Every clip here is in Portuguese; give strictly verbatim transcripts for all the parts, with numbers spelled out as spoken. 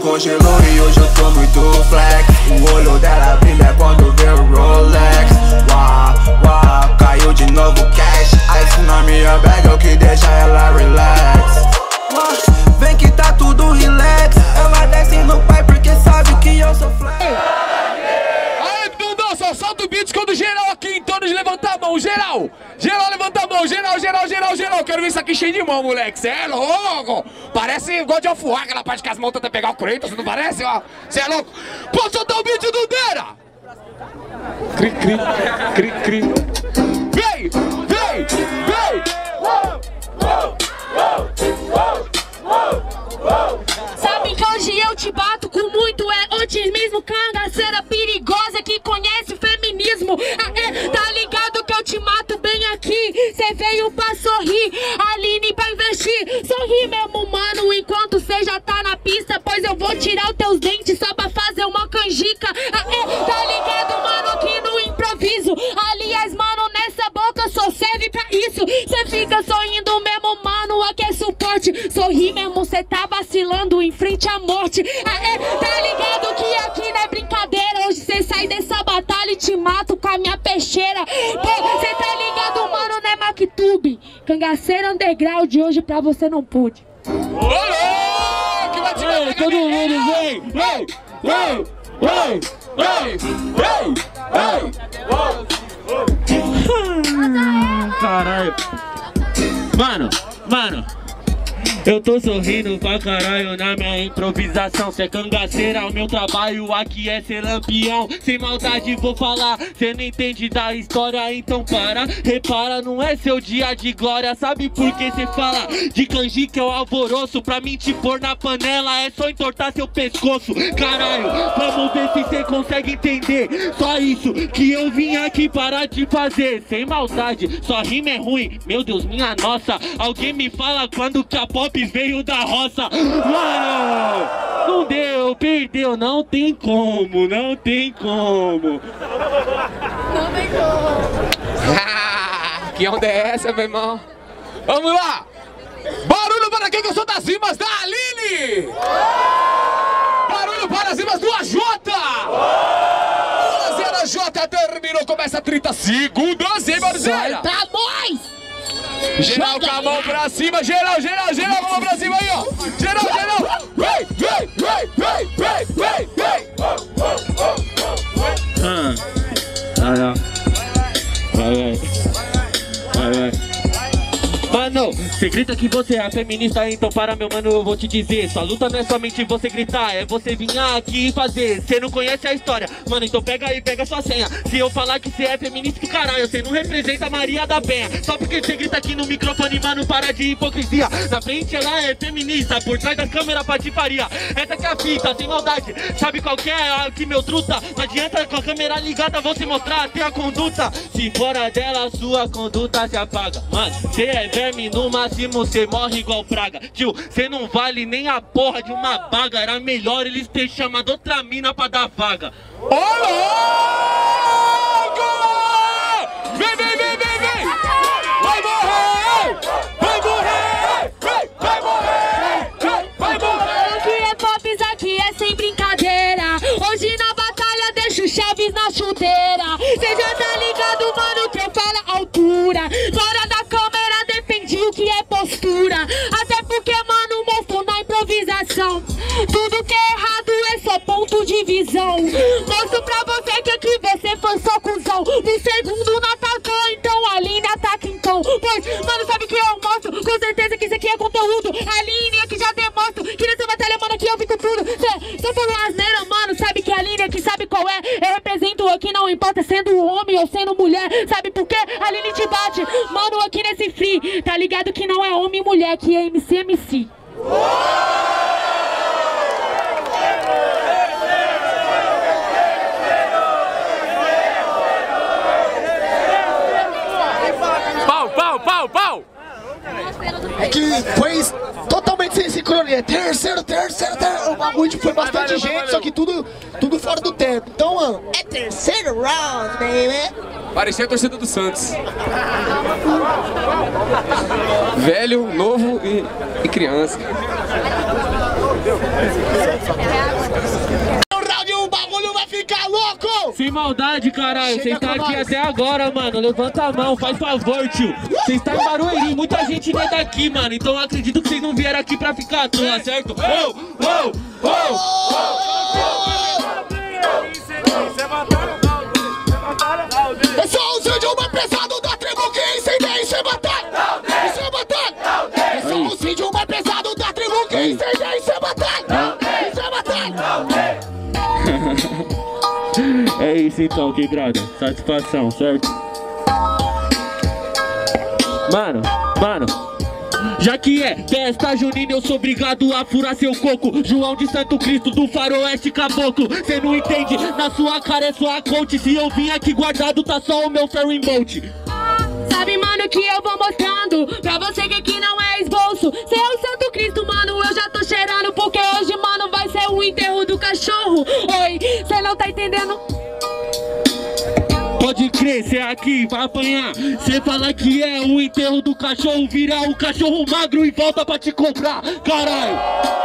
Congelou e hoje eu tô muito flex. O olho dela brilha quando vê o Rolex. Uau, uau, caiu de novo cash. Ice na minha bag é o que deixa ela relax. Uau, vem que tá tudo relax. Ela desce no pai porque sabe que eu sou flex. Aí, Dundão, só solta o beat quando geral aqui em todos levantar a mão, geral. Geral levanta a mão, geral, geral, geral, geral. Quero ver isso aqui cheio de mão, moleque. Cê é louco. Parece God of War, aquela parte que as mãos tentam pegar o Kratos, não parece? Ó, cê é louco. Pode soltar o beat, Dundeira. Cri, cri, cri, cri. Vem, vem, vem. Sabe que hoje eu te bato com muito erotismo, cangaceira perigosa que conhece feminismo. Ah, é, tá ligado que eu te mato bem aqui. Cê veio pra sorrir, Aline pra investir. Sorri mesmo, mano, enquanto cê já tá na pista, pois eu vou tirar os teus dentes só pra fazer uma canjica. Ah, é, tá ligado, mano, que no improviso. Aliás, mano, nessa boca só serve pra isso. Cê fica sorrindo mesmo, mano, aqui é suporte. Sorri mesmo, cê tá vacilando em frente à morte. Ah, é, tá ligado que aqui não é brincadeira. Hoje cê sai dessa batalha e te mato com a minha peixeira. Pô, cê tá ligado, mano, não é Mactube. Cangaceira underground, hoje pra você não pude. Olô! Que vai te dar, todo mundo, vem, vem, vem, vem, vem, vem, vem. Caralho. Mano, mano. Eu tô sorrindo pra caralho na minha improvisação. Cê é cangaceira, o meu trabalho aqui é ser lampião. Sem maldade vou falar, cê não entende da história, então para. Repara, não é seu dia de glória. Sabe por que cê fala de canjica é o alvoroço? Pra mim te pôr na panela é só entortar seu pescoço. Caralho, vamos ver se cê consegue entender. Só isso que eu vim aqui parar de fazer. Sem maldade, só rima é ruim. Meu Deus, minha nossa. Alguém me fala quando que a pop veio da roça. Mano, não deu, perdeu. Não tem como, não tem como. Não tem como. Que onda é essa, meu irmão? Vamos lá! Barulho para quem gostou das rimas da Aline! Barulho para as rimas do A J! A J terminou, começa trinta segundos, hein, Marcelo? Solta nós! Geral com a mão pra cima, geral, geral, geral com a mão pra cima aí, ó! Geral, geral! Vem, vem, vem, vem, vem, vem, vem! Ah, ah, vai, vai, vai, vai. Mano, cê grita que você é feminista, então para meu mano, eu vou te dizer. Sua luta não é somente você gritar, é você vir aqui e fazer. Cê não conhece a história, mano, então pega aí, pega sua senha. Se eu falar que cê é feminista, que caralho, cê não representa a Maria da Penha. Só porque cê grita aqui no microfone, mano, para de hipocrisia. Na frente ela é feminista, por trás da câmera patifaria. Essa que é a fita, sem maldade. Sabe qual que é aqui, meu truta? Não adianta com a câmera ligada você mostrar até a conduta. Se fora dela, sua conduta se apaga. Mano, cê é verme, no máximo cê morre igual praga. Tio, cê não vale nem a porra de uma baga. Era melhor eles ter chamado outra mina pra dar vaga. Ô louco! Vem, vem, vem, vem, vem! Vai morrer! Vai morrer! Vem, vai morrer! Vem, vai morrer! Aqui é Pops, aqui é sem brincadeira. Hoje na batalha deixo Chaves na chuteira. Cê já tá ligado, mano, que eu falo a altura. Fora da câmera defendi o que é postura. Até porque, mano, mostro na improvisação. Tudo que é errado é só ponto de visão. Mostro pra você que aqui você foi só cuzão. No segundo não atacou, então a Aline ataca então. Pois, mano, sabe que eu mostro? Com certeza que isso aqui é conteúdo. A Aline aqui já demonstra que nessa batalha, mano, aqui eu vi com tudo. Cê, cê falou asneira, mano, sabe que a Aline aqui sabe qual é. Eu represento aqui, não importa sendo homem ou sendo mulher. Sabe por quê? A Aline te bate, mano, aqui nesse free. Tá ligado que não é homem e mulher, que é M C M C. Pau, pau, pau, pau! É que foi totalmente sem sincronia. Terceiro, terceiro, terceiro. O bagulho foi bastante valeu, gente, valeu. só que tudo, tudo fora do tempo. Então, mano, é terceiro round, baby. Parecia a torcida do Santos. Velho, novo e, e criança. maldade, caralho. Você Chega está com aqui nós. até agora, mano. Levanta a mão, faz favor, tio. Você está em Barueri, muita gente não é daqui, mano. Então eu acredito que vocês não vieram aqui pra ficar à toa, certo? Uou, uou, uou. Esse é o vídeo mais pesado da tribo que incendeia isso é batalha. Isso é batalha. Esse é o vídeo mais pesado da tribo que incendeia isso é batalha. Isso é batalha. É isso então, quebrada. Satisfação, certo? Mano, mano. Já que é festa junina, eu sou obrigado a furar seu coco. João de Santo Cristo do faroeste caboclo. Cê não entende, na sua cara é só a conte. Se eu vim aqui guardado, tá só o meu ferry bolt. Sabe, mano, que eu vou mostrando pra você que aqui não é esboço. Cê é o Santo Cristo, mano, eu já tô cheirando. Porque hoje, mano, vai ser o enterro do cachorro. Oi, cê não tá entendendo? Pode crer, cê aqui vai apanhar. Cê fala que é o enterro do cachorro, vira o cachorro magro e volta pra te comprar, caralho.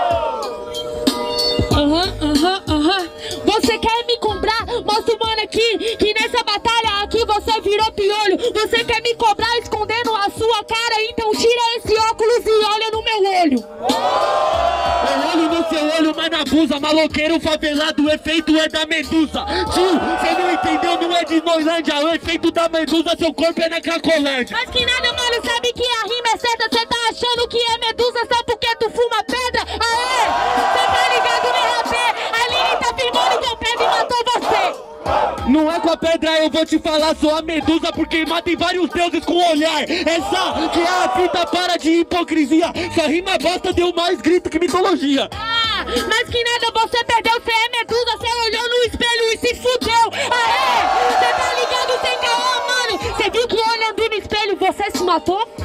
Aham, aham, aham. Você quer me comprar? Mostra o mano aqui que nessa batalha aqui você virou piolho. Você quer me cobrar escondendo a sua cara? Então tira esse óculos e olha no meu olho. Eu olho no seu olho, mas na busa. Maloqueiro favelado, o efeito é da medusa. Tio, cê não entendeu, não é de Noilândia. O efeito da medusa, seu corpo é na Cracolândia. Mas que nada, mano, sabe que a rima é certa. Cê tá achando que é medusa só porque tu fuma pedra? Aê, cê tá ligado, né, rapé? A Lili tá firmando com pedra e matou você. Não é com a pedra, eu vou te falar, sou a medusa porque mata em vários deuses com o olhar. Essa que é a fita, para de hipocrisia. Sua rima bosta deu mais grito que mitologia. Ah, mas que nada, você perdeu, cê é medusa. Cê olhou no espelho e se fudeu. Aê, cê tá ligado sem caô, mano? Cê viu que olhando no espelho você se matou?